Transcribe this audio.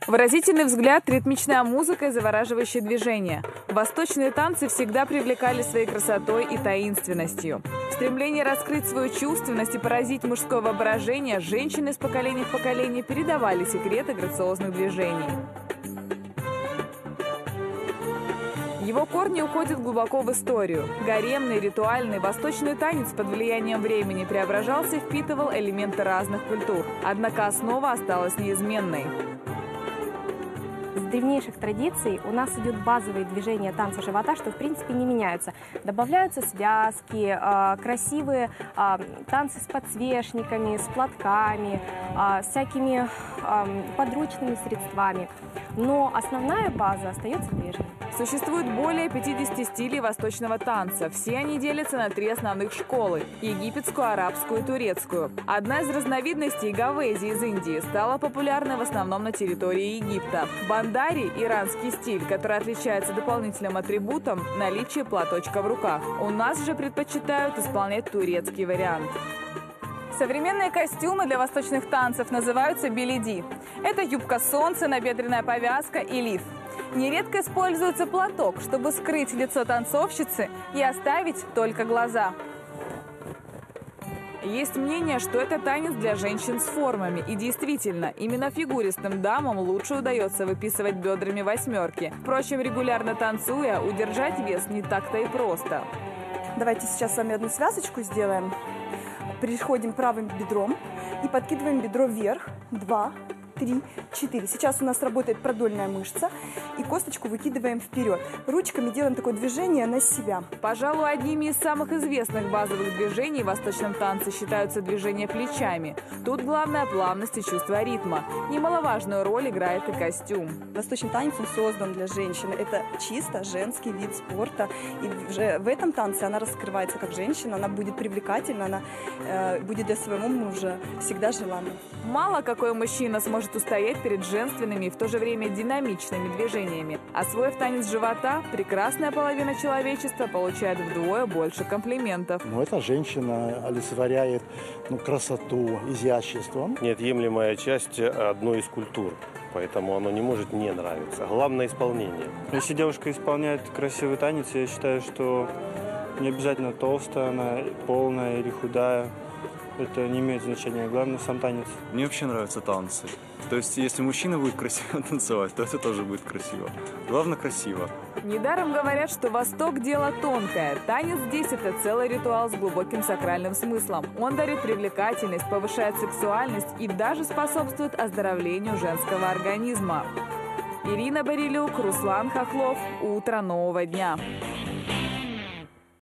Выразительный взгляд, ритмичная музыка и завораживающее движение. Восточные танцы всегда привлекали своей красотой и таинственностью. В стремлении раскрыть свою чувственность и поразить мужское воображение женщины из поколения в поколение передавали секреты грациозных движений. Его корни уходят глубоко в историю. Гаремный, ритуальный, восточный танец под влиянием времени преображался и впитывал элементы разных культур. Однако основа осталась неизменной. С древнейших традиций у нас идет базовые движения танца живота, что в принципе не меняются. Добавляются связки, красивые танцы с подсвечниками, с платками, всякими подручными средствами. Но основная база остается прежней. Существует более 50 стилей восточного танца. Все они делятся на 3 основных школы – египетскую, арабскую и турецкую. Одна из разновидностей гавези из Индии стала популярной в основном на территории Египта. Бандари – иранский стиль, который отличается дополнительным атрибутом – наличие платочка в руках. У нас же предпочитают исполнять турецкий вариант. Современные костюмы для восточных танцев называются белиди. Это юбка солнца, набедренная повязка и лиф. Нередко используется платок, чтобы скрыть лицо танцовщицы и оставить только глаза. Есть мнение, что это танец для женщин с формами. И действительно, именно фигуристым дамам лучше удается выписывать бедрами восьмерки. Впрочем, регулярно танцуя, удержать вес не так-то и просто. Давайте сейчас с вами одну связочку сделаем. Приходим правым бедром и подкидываем бедро вверх. 2, 3, 4. Сейчас у нас работает продольная мышца, и косточку выкидываем вперед. Ручками делаем такое движение на себя. Пожалуй, одними из самых известных базовых движений в восточном танце считаются движения плечами. Тут главное плавность и чувство ритма. Немаловажную роль играет и костюм. Восточный танец он создан для женщины. Это чисто женский вид спорта. И уже в этом танце она раскрывается как женщина, она будет привлекательна, она будет для своего мужа всегда желанной. Мало какой мужчина сможет устоять перед женственными и в то же время динамичными движениями. Освоив танец живота, прекрасная половина человечества получает вдвое больше комплиментов. Эта женщина олицетворяет красоту, изящество. Неотъемлемая часть одной из культур. Поэтому оно не может не нравиться. Главное исполнение. Если девушка исполняет красивый танец, я считаю, что не обязательно толстая она, полная или худая. Это не имеет значения. Главное сам танец. Мне вообще нравятся танцы. То есть, если мужчина будет красиво танцевать, то это тоже будет красиво. Главное, красиво. Недаром говорят, что Восток – дело тонкое. Танец здесь – это целый ритуал с глубоким сакральным смыслом. Он дарит привлекательность, повышает сексуальность и даже способствует оздоровлению женского организма. Ирина Борилюк, Руслан Хохлов. Утро нового дня.